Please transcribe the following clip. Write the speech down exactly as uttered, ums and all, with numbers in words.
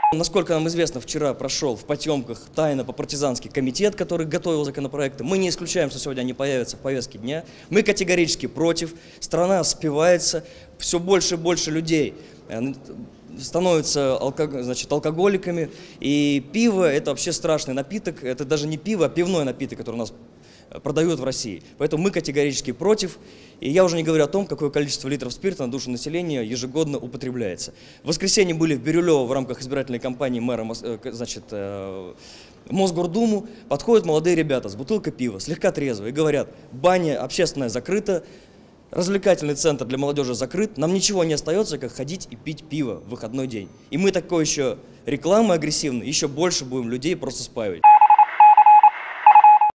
Насколько нам известно, вчера прошел в потемках тайно по-партизански комитет, который готовил законопроекты. Мы не исключаем, что сегодня они появятся в повестке дня. Мы категорически против. Страна спивается, все больше и больше людей становятся алког... значит, алкоголиками. И пиво – это вообще страшный напиток. Это даже не пиво, а пивной напиток, который у нас продают в России. Поэтому мы категорически против. И я уже не говорю о том, какое количество литров спирта на душу населения ежегодно употребляется. В воскресенье были в Бирюлево в рамках избирательной кампании мэра, значит, в Мосгордуму. Подходят молодые ребята с бутылкой пива, слегка трезвые, и говорят: баня общественная закрыта, развлекательный центр для молодежи закрыт, нам ничего не остается, как ходить и пить пиво в выходной день. И мы такой еще рекламой агрессивной еще больше будем людей просто спаивать.